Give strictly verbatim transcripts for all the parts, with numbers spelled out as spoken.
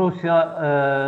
Rusiya e,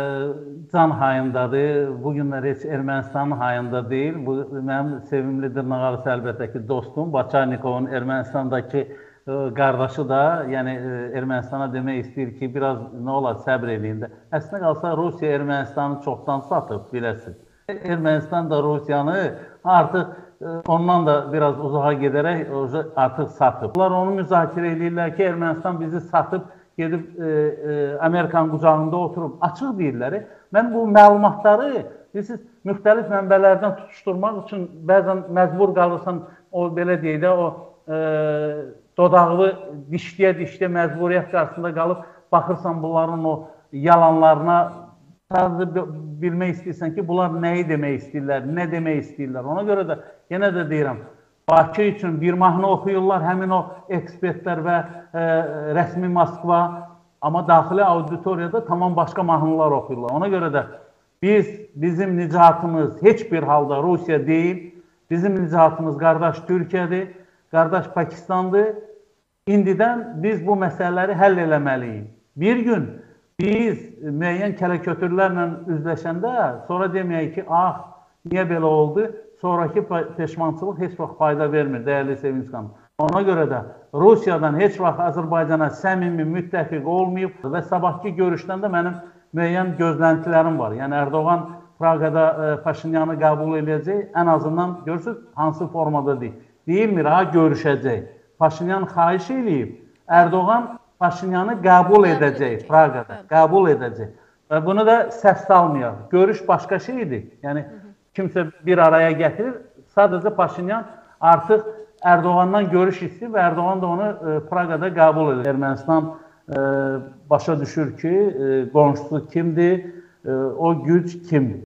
can hayındadır. Bugünlər heç Ermənistanın hayında deyil. Bu mənim sevimli dırnaqarası əlbəttə ki dostum. Baçarnikovun Ermənistandakı e, qardaşı da, yəni e, Ermənistana demək istəyir ki, biraz nə olar səbr eləyin də. Əslində qalsa Rusiya Ermənistanı çoxdan satıb, biləsiniz. Ermənistan da Rusiyanı artıq e, ondan da biraz uzağa gedərək artıq satıb. Bunlar onu müzakirə edirlər ki, Ermənistan bizi satıb, gedib e, e, Amerikanın qucağında oturub açıq deyirlər. Mən bu məlumatları bilirsiniz, müxtəlif mənbələrdən tutuşturmaq üçün bəzən məcbur qalırsan, o belə deyək də, o e, dodaqlı dişləyə-dişləyə məcburiyyət qarşısında qalıb baxırsan bunların o yalanlarına, sadəcə bilmək istəyirsən ki, bunlar nəyi demək istəyirlər, nə demək istəyirlər. Ona görə də yenə də deyirəm, Bakı üçün bir mahnı oxuyurlar, həmin o ekspertlər və e, rəsmi Moskva, amma daxili auditoriyada tamam başqa mahnılar oxuyurlar. Ona görə də biz, bizim nicatımız heç bir halda Rusiya deyil, bizim nicatımız qardaş Türkiyədir, qardaş Pakistandır. İndidən biz bu məsələləri həll eləməliyik. Bir gün biz müəyyən kələkötürlərlə üzləşəndə sonra deməyək ki, ah, niyə belə oldu? Sonraki peşmançılıq heç vaxt fayda vermir, dəyərli Sevinç xanım. Ona görə də Rusiyadan heç vaxt Azərbaycana səmimi müttəfiq olmayıb və sabahki görüşdən də mənim müəyyən gözləntilərim var. Yəni Erdoğan Praqada e, Paşinyanı qəbul edəcək, ən azından görürsünüz, hansı formada deyil. Deyilmir, ha, görüşəcək. Paşinyan xahiş edib, Erdoğan Paşinyanı qəbul edəcək Praqada, qəbul edəcək. Və bunu da səs salmayaq. Görüş başqa şeydir. Yəni kimsə bir araya gətirir, sadəcə Paşinyan artıq Erdoğandan görüş istəyir və Erdoğan da onu e, Praqada qəbul edir. Ermənistan e, başa düşür ki, e, qonşusu kimdir, e, o güc kimdir.